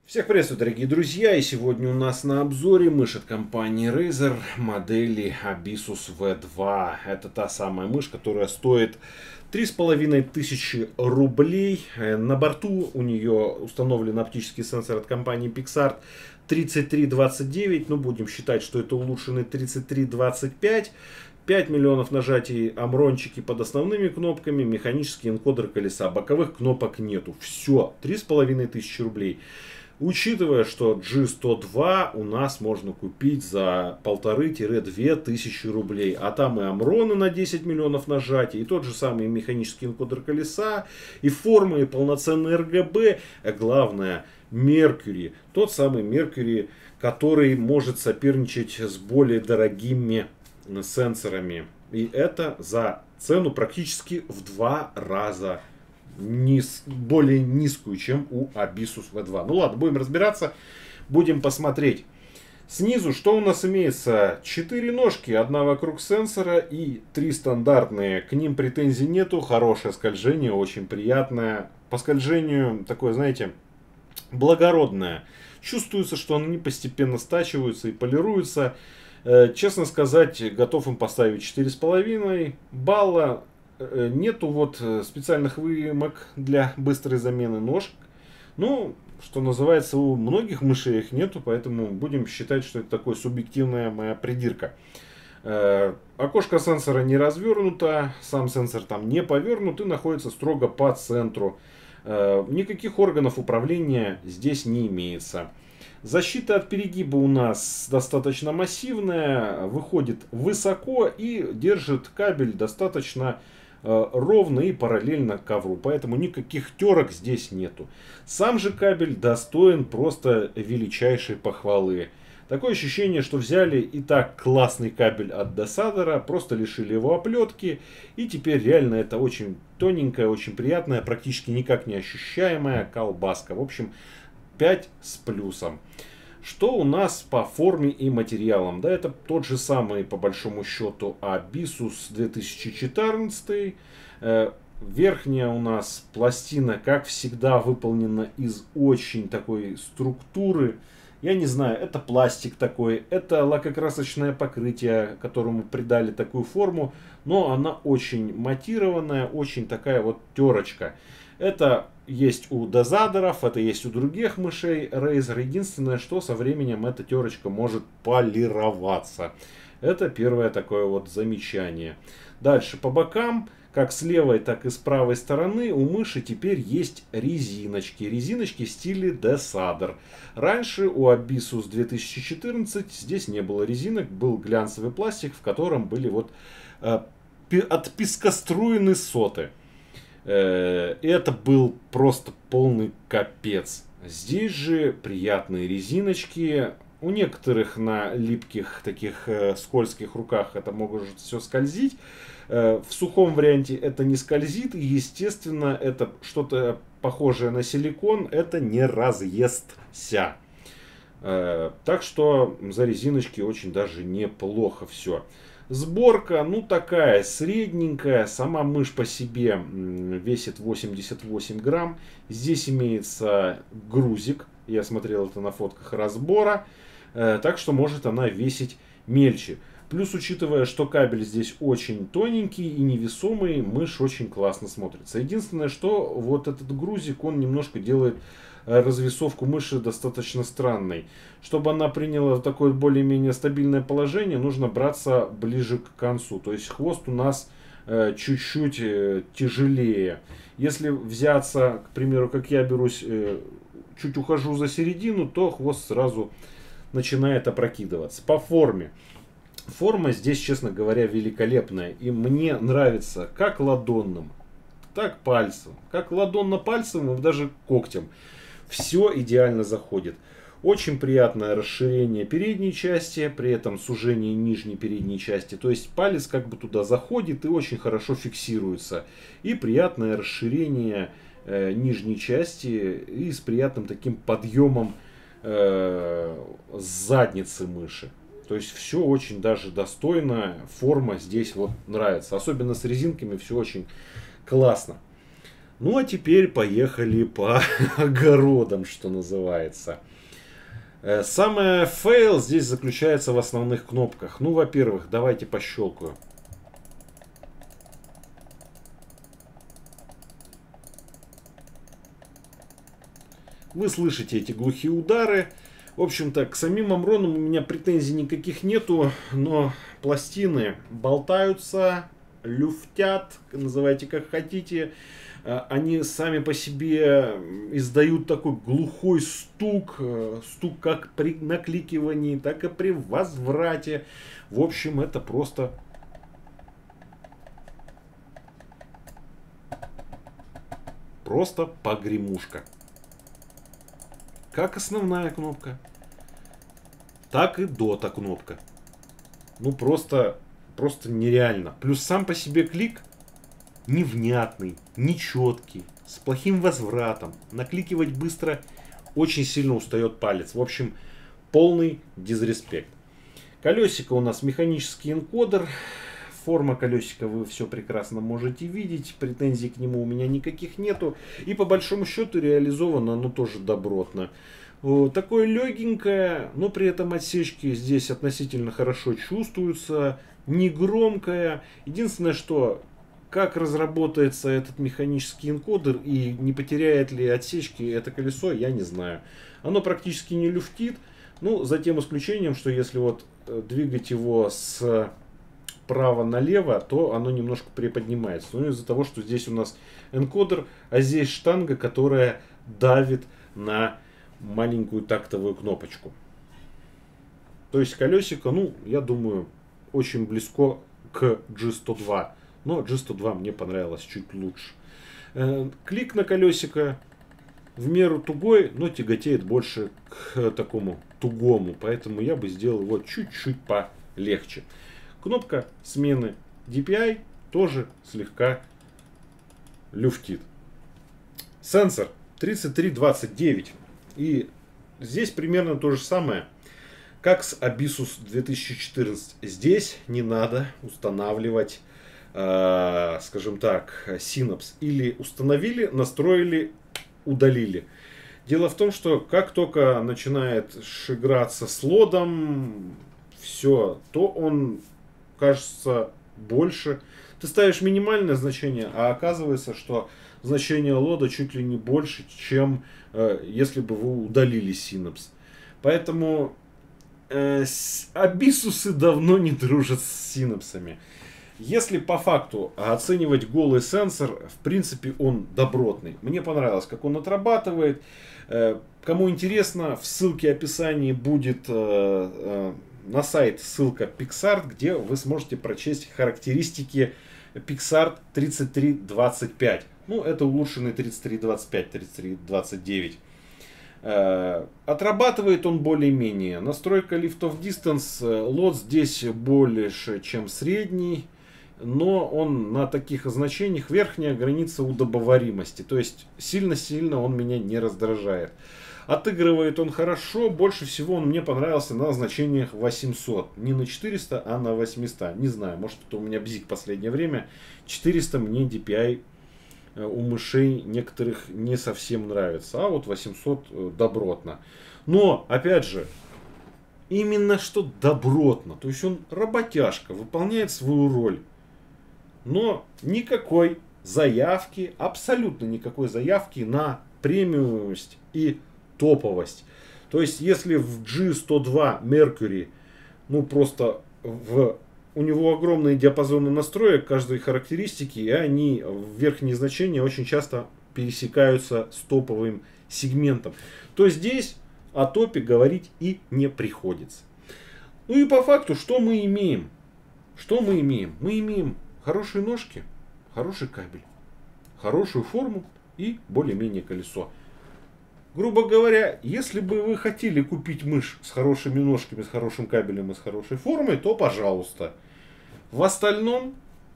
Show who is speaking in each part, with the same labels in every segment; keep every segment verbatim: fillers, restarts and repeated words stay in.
Speaker 1: Всех приветствую, дорогие друзья, и сегодня у нас на обзоре мышь от компании Razer модели Abisus ви два. Это та самая мышь, которая стоит три с половиной тысячи рублей. На борту у нее установлен оптический сенсор от компании PixArt тридцать три двадцать девять, ну будем считать, что это улучшенный тридцать три двадцать пять. пять миллионов нажатий, амрончики под основными кнопками, механический энкодер колеса, боковых кнопок нету. Все, три с половиной тысячи рублей. Учитывая, что джи сто два у нас можно купить за полторы-две тысячи рублей. А там и амроны на десять миллионов нажатий, и тот же самый механический энкодер колеса, и формы, и полноценный эр гэ бэ. А главное, Mercury. Тот самый Mercury, который может соперничать с более дорогими сенсорами. И это за цену практически в два раза низ, более низкую, чем у Abisus ви два. Ну ладно, будем разбираться, будем посмотреть. Снизу что у нас имеется? Четыре ножки, одна вокруг сенсора и три стандартные. К ним претензий нету, хорошее скольжение, очень приятное. По скольжению такое, знаете, благородное. Чувствуется, что они постепенно стачиваются и полируются. Честно сказать, готов им поставить четыре с половиной балла. Нету вот специальных выемок для быстрой замены ножек. Ну, что называется, у многих мышей их нету, поэтому будем считать, что это такая субъективная моя придирка. Окошко сенсора не развернуто, сам сенсор там не повернут и находится строго по центру. Никаких органов управления здесь не имеется. Защита от перегиба у нас достаточно массивная, выходит высоко и держит кабель достаточно ровно и параллельно ковру, поэтому никаких терок здесь нету. Сам же кабель достоин просто величайшей похвалы. Такое ощущение, что взяли и так классный кабель от Десадера, просто лишили его оплетки, и теперь реально это очень тоненькая, очень приятная, практически никак не ощущаемая колбаска. В общем, пять с плюсом. Что у нас по форме и материалам? Да, это тот же самый, по большому счету, Abisus две тысячи четырнадцатый. Э, верхняя у нас пластина, как всегда, выполнена из очень такой структуры. Я не знаю, это пластик такой, это лакокрасочное покрытие, которому придали такую форму. Но она очень матированная, очень такая вот терочка. Это есть у дозаторов, это есть у других мышей Razer. Единственное, что со временем эта терочка может полироваться. Это первое такое вот замечание. Дальше по бокам, как с левой, так и с правой стороны, у мыши теперь есть резиночки. Резиночки в стиле Десадер. Раньше у Abisus две тысячи четырнадцать здесь не было резинок, был глянцевый пластик, в котором были вот э, отпескоструены соты. Это был просто полный капец. Здесь же приятные резиночки. У некоторых на липких таких э, скользких руках это может все скользить. Э, в сухом варианте это не скользит. И естественно это что-то похожее на силикон. Это не разъестся. Э, так что за резиночки очень даже неплохо все. Сборка, ну такая средненькая, сама мышь по себе весит восемьдесят восемь грамм. Здесь имеется грузик, я смотрел это на фотках разбора, так что может она весить мельче. Плюс, учитывая, что кабель здесь очень тоненький и невесомый, мышь очень классно смотрится. Единственное, что вот этот грузик, он немножко делает развесовку мыши достаточно странной. Чтобы она приняла такое более-менее стабильное положение, нужно браться ближе к концу. То есть хвост у нас чуть-чуть э, тяжелее. Если взяться, к примеру, как я берусь, э, чуть ухожу за середину, то хвост сразу начинает опрокидываться. По форме. Форма здесь, честно говоря, великолепная. И мне нравится как ладонным, так пальцем. Как ладонно-пальцем и даже когтем. Все идеально заходит. Очень приятное расширение передней части, при этом сужение нижней передней части. То есть палец как бы туда заходит и очень хорошо фиксируется. И приятное расширение э, нижней части и с приятным таким подъемом э, задницы мыши. То есть все очень даже достойно. Форма здесь вот нравится. Особенно с резинками все очень классно. Ну а теперь поехали по огородам, что называется. Самое фейл здесь заключается в основных кнопках. Ну, во-первых, давайте пощелкаю. Вы слышите эти глухие удары. В общем-то, к самим амронам у меня претензий никаких нету, но пластины болтаются, люфтят, называйте как хотите. Они сами по себе издают такой глухой стук, стук как при накликивании, так и при возврате. В общем, это просто просто погремушка. Как основная кнопка, так и дота кнопка. Ну просто, просто нереально. Плюс сам по себе клик невнятный, нечеткий, с плохим возвратом. Накликивать быстро очень сильно устает палец. В общем, полный дизреспект. Колесико у нас механический энкодер. Форма колесика вы все прекрасно можете видеть. Претензий к нему у меня никаких нету. И по большому счету реализовано оно тоже добротно. Такое легенькое, но при этом отсечки здесь относительно хорошо чувствуются. Не громкое. Единственное, что как разработается этот механический энкодер и не потеряет ли отсечки это колесо, я не знаю. Оно практически не люфтит. Ну, за тем исключением, что если вот двигать его с право налево, то оно немножко приподнимается. Ну, из-за того, что здесь у нас энкодер, а здесь штанга, которая давит на маленькую тактовую кнопочку. То есть колесико, ну, я думаю, очень близко к джи сто два. Но джи сто два мне понравилось чуть лучше. Клик на колесико в меру тугой, но тяготеет больше к такому тугому. Поэтому я бы сделал его чуть-чуть полегче. Кнопка смены ди пи ай тоже слегка люфтит. Сенсор тридцать три двадцать девять. И здесь примерно то же самое, как с Abyssus две тысячи четырнадцать. Здесь не надо устанавливать, э, скажем так, Synapse. Или установили, настроили, удалили. Дело в том, что как только начинает играться с лодом, все, то он кажется больше. Ты ставишь минимальное значение, а оказывается, что значение лода чуть ли не больше, чем э, если бы вы удалили Synapse. Поэтому э, Абисусы давно не дружат с синапсами. Если по факту оценивать голый сенсор, в принципе он добротный. Мне понравилось, как он отрабатывает. Э, кому интересно, в ссылке описании будет э, э, на сайт ссылка PicsArt, где вы сможете прочесть характеристики PicsArt тридцать три двадцать пять. Ну, это улучшенный тридцать три двадцать пять, тридцать три двадцать девять. Э, отрабатывает он более-менее. Настройка Lift of Distance. Лот здесь больше, чем средний. Но он на таких значениях верхняя граница удобоваримости. То есть сильно-сильно он меня не раздражает. Отыгрывает он хорошо. Больше всего он мне понравился на значениях восемьсот. Не на четыреста, а на восемьсот. Не знаю, может это у меня бзик в последнее время. четыреста мне ди пи ай у мышей некоторых не совсем нравится. А вот восемьсот добротно. Но, опять же, именно что добротно. То есть он работяжка, выполняет свою роль. Но никакой заявки, абсолютно никакой заявки на премиумность и топовость. То есть, если в джи сто два Mercury, ну просто в, у него огромные диапазоны настроек каждой характеристики, и они в верхние значения очень часто пересекаются с топовым сегментом, то здесь о топе говорить и не приходится. Ну и по факту, что мы имеем? Что мы имеем? Мы имеем хорошие ножки, хороший кабель, хорошую форму и более-менее колесо. Грубо говоря, если бы вы хотели купить мышь с хорошими ножками, с хорошим кабелем и с хорошей формой, то пожалуйста. В остальном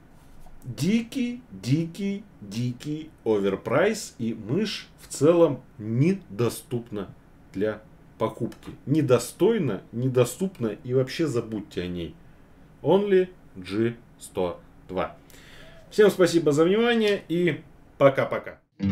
Speaker 1: дикий, дикий, дикий оверпрайс, и мышь в целом недоступна для покупки. Недостойна, недоступна, и вообще забудьте о ней. Only джи сто два. Всем спасибо за внимание и пока-пока.